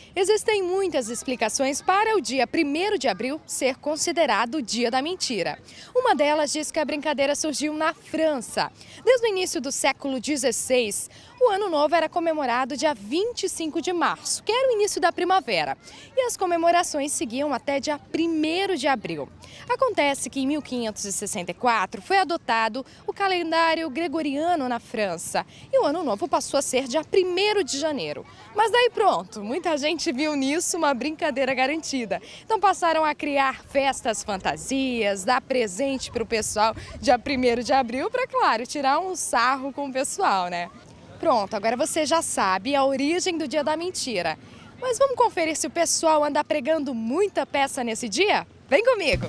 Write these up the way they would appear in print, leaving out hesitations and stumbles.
Existem muitas explicações para o dia 1º de abril ser considerado o dia da mentira. Uma delas diz que a brincadeira surgiu na França. Desde o início do século XVI, o Ano Novo era comemorado dia 25 de março, que era o início da primavera. E as comemorações seguiam até dia 1º de abril. Acontece que em 1564 foi adotado o calendário gregoriano na França. E o Ano Novo passou a ser dia 1º de janeiro. Mas daí pronto, muita gente viu nisso uma brincadeira garantida. Então passaram a criar festas fantasias, dar presente para o pessoal dia 1º de abril para, claro, tirar um sarro com o pessoal, né? Pronto, agora você já sabe a origem do dia da mentira. Mas vamos conferir se o pessoal anda pregando muita peça nesse dia? Vem comigo!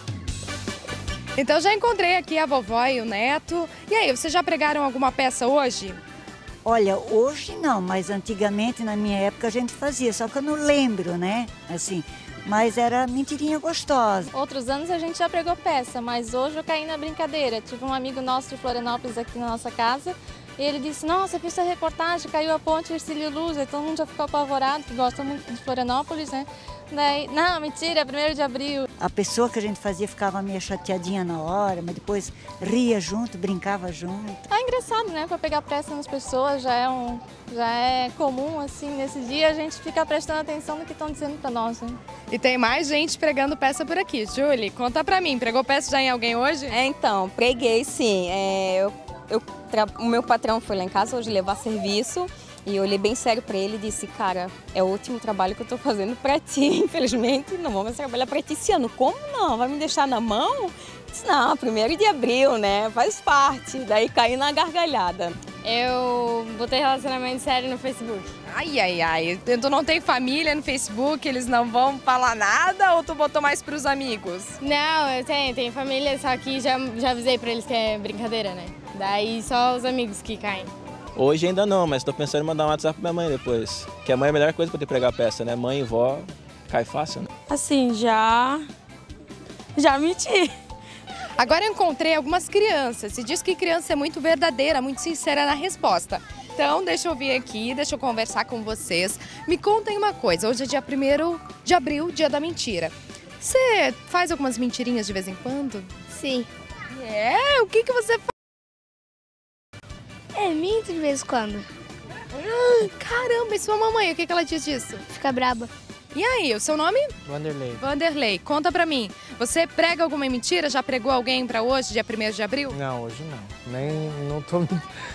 Então já encontrei aqui a vovó e o neto. E aí, vocês já pregaram alguma peça hoje? Olha, hoje não, mas antigamente, na minha época, a gente fazia, só que eu não lembro, né? Assim, mas era mentirinha gostosa. Outros anos a gente já pregou peça, mas hoje eu caí na brincadeira. Tive um amigo nosso de Florianópolis aqui na nossa casa e ele disse, nossa, fiz essa reportagem, caiu a ponte Hercílio Luz, e todo mundo já ficou apavorado, que gosta muito de Florianópolis, né? Daí, não, mentira, 1º de abril. A pessoa que a gente fazia ficava meio chateadinha na hora, mas depois ria junto, brincava junto. É engraçado, né? Para pegar pressa nas pessoas já é comum, assim, nesse dia a gente fica prestando atenção no que estão dizendo para nós, né? E tem mais gente pregando peça por aqui. Julie, conta pra mim, pregou peça já em alguém hoje? Então, preguei sim. O meu patrão foi lá em casa hoje levar serviço e eu olhei bem sério para ele e disse, cara, é o último trabalho que eu tô fazendo para ti, infelizmente não vou mais trabalhar para ti esse ano. Como não? Vai me deixar na mão? Eu disse, não, 1º de abril, né? Faz parte. Daí caí na gargalhada. Eu botei relacionamento sério no Facebook. Ai, ai, ai. Tu não tem família no Facebook, eles não vão falar nada ou tu botou mais pros amigos? Não, eu tenho família, só que já avisei pra eles que é brincadeira, né? Daí só os amigos que caem. Hoje ainda não, mas tô pensando em mandar um WhatsApp pra minha mãe depois. Que a mãe é a melhor coisa pra poder pregar peça, né? Mãe e vó, cai fácil, né? Assim, já menti. Agora eu encontrei algumas crianças. Se diz que criança é muito verdadeira, muito sincera na resposta. Então, deixa eu vir aqui, deixa eu conversar com vocês. Me contem uma coisa, hoje é dia 1º de abril, dia da mentira. Você faz algumas mentirinhas de vez em quando? Sim. É? O que você faz? Minto de vez em quando. Caramba, e sua mamãe, o que ela diz disso? Fica braba. E aí, o seu nome? Vanderlei. Vanderlei, conta pra mim. Você prega alguma mentira? Já pregou alguém pra hoje, dia 1º de abril? Não, hoje não. Não tô...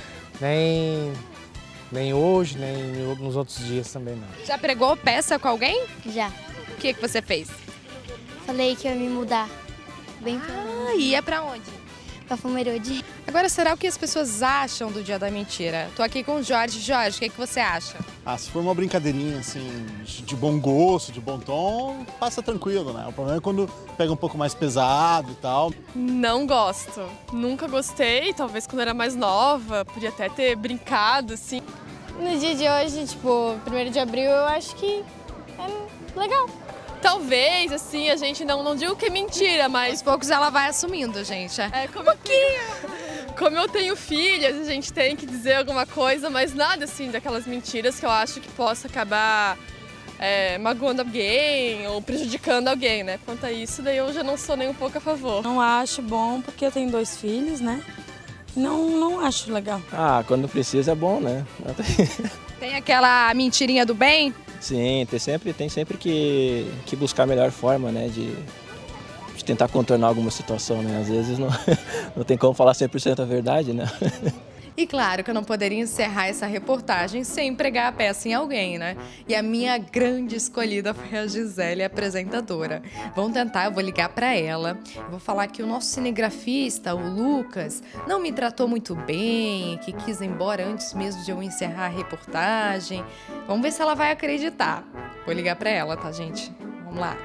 Nem hoje, nem nos outros dias também não. Já pregou peça com alguém? Já. O que você fez? Falei que ia me mudar. Bem Ah, ia pra onde? pra Pomerode. Agora, será o que as pessoas acham do dia da mentira? Tô aqui com o Jorge. Jorge, o que você acha? Ah, se for uma brincadeirinha, assim, de bom gosto, de bom tom, passa tranquilo, né? O problema é quando pega um pouco mais pesado e tal. Não gosto. Nunca gostei, talvez quando era mais nova, podia até ter brincado, assim. No dia de hoje, tipo, 1º de abril, eu acho que é legal. Talvez, assim, a gente não digo que é mentira, mas... Aos poucos ela vai assumindo, gente. Como eu tenho filhas, a gente tem que dizer alguma coisa, mas nada, assim, daquelas mentiras que eu acho que possa acabar magoando alguém ou prejudicando alguém, né? Quanto a isso, daí eu já não sou nem um pouco a favor. Não acho bom porque eu tenho 2 filhos, né? Não acho legal. Ah, quando precisa é bom, né? Tem aquela mentirinha do bem? Sim, tem sempre que buscar a melhor forma, né? De tentar contornar alguma situação, né? Às vezes não tem como falar 100% a verdade, né? E claro que eu não poderia encerrar essa reportagem sem pregar a peça em alguém, né? E a minha grande escolhida foi a Gisele, a apresentadora. Vamos tentar, eu vou ligar para ela. Eu vou falar que o nosso cinegrafista, o Lucas, não me tratou muito bem, que quis ir embora antes mesmo de eu encerrar a reportagem. Vamos ver se ela vai acreditar. Vou ligar para ela, tá, gente? Vamos lá.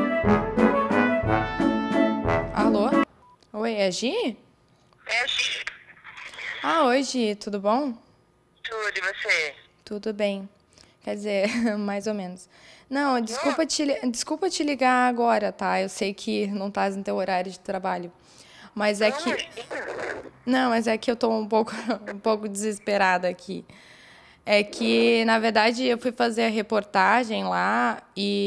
Alô? Oi, é a Gi? É a Gi. Ah, oi, Gi, tudo bom? Tudo, e você? Tudo bem. Quer dizer, mais ou menos. Não, desculpa te ligar agora, tá? Eu sei que não tá no teu horário de trabalho. Mas é que... Não, mas é que eu tô um pouco desesperada aqui. É que, na verdade, eu fui fazer a reportagem lá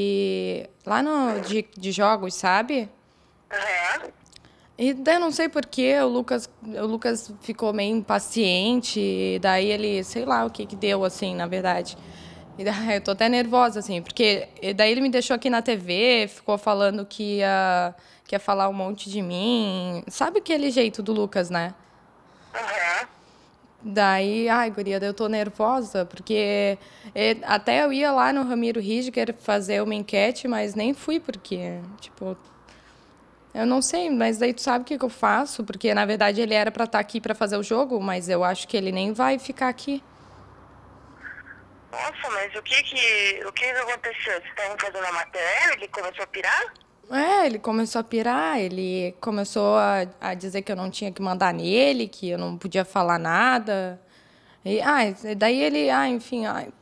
de jogos, sabe? Aham. E daí eu não sei por quê, o Lucas ficou meio impaciente, e daí ele, sei lá o que deu, assim, na verdade. E daí eu tô até nervosa, assim, porque daí ele me deixou aqui na TV, ficou falando que ia falar um monte de mim. Sabe aquele jeito do Lucas, né? Aham. Daí, ai, guria, daí eu tô nervosa, porque até eu ia lá no Ramiro Ridger fazer uma enquete, mas nem fui, porque, tipo, eu não sei, mas daí tu sabe o que eu faço? Porque, na verdade, ele era pra estar aqui pra fazer o jogo, mas eu acho que ele nem vai ficar aqui. Nossa, mas o que aconteceu? Vocês estavam fazendo a matéria? Ele começou a pirar? Ele começou a pirar, ele começou a dizer que eu não tinha que mandar nele, que eu não podia falar nada. E, daí ele, enfim,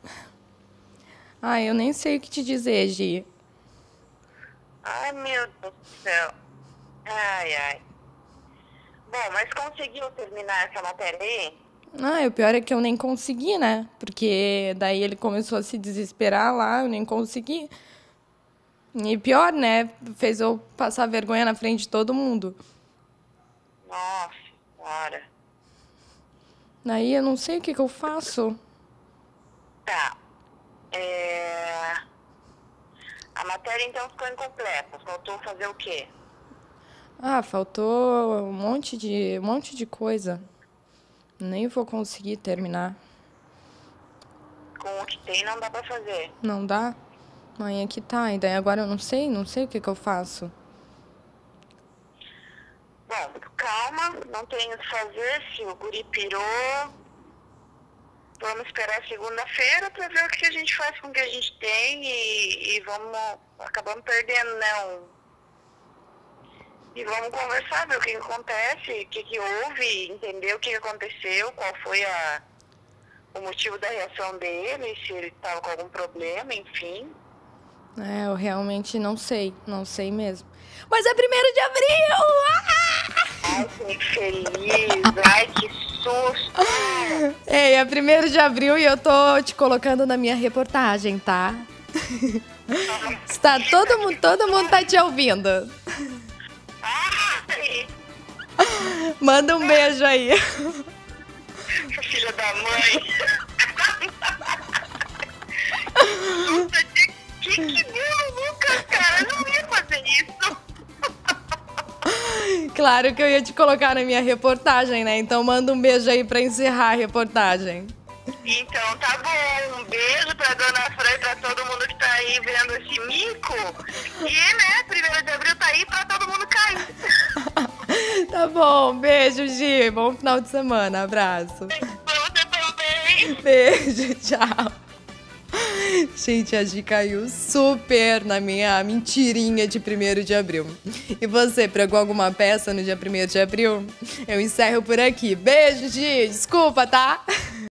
eu nem sei o que te dizer, Gi. Ai, meu Deus do céu. Ai. Bom, mas conseguiu terminar essa matéria aí? O pior é que eu nem consegui, né? Porque daí ele começou a se desesperar lá, eu nem consegui. E pior, né? Fez eu passar vergonha na frente de todo mundo. Nossa senhora. Daí eu não sei o que eu faço. Tá. A matéria então ficou incompleta. Faltou fazer o quê? Faltou um monte de coisa. Nem vou conseguir terminar. Com o que tem não dá pra fazer. Não dá? Mãe, aqui tá. E daí agora eu não sei o que eu faço. Bom, calma, não tem o que fazer. Se o guri pirou, vamos esperar segunda-feira pra ver o que a gente faz com o que a gente tem e acabamos perdendo, né? E vamos conversar, ver o que acontece, o que houve, entender o que aconteceu, qual foi o motivo da reação dele, se ele estava com algum problema, enfim. Eu realmente não sei mesmo. Mas é 1º de abril! Ai, que feliz! Ai, que susto! Ei, é 1º de abril e eu tô te colocando na minha reportagem, tá? Todo mundo tá te ouvindo. Ai! Manda um beijo aí. Filha da mãe! Que deu no Lucas, cara? Eu não ia fazer isso! Claro que eu ia te colocar na minha reportagem, né? Então manda um beijo aí pra encerrar a reportagem. Então tá bom, um beijo pra dona Fran e pra todo mundo que tá aí vendo esse mico. E, né, 1º de abril tá aí pra todo mundo cair. Tá bom, beijo, Gi. Bom final de semana, abraço. Você também. Beijo, tchau. Gente, a Gi caiu super na minha mentirinha de 1º de abril. E você, pregou alguma peça no dia 1º de abril? Eu encerro por aqui. Beijo, Gi. Desculpa, tá?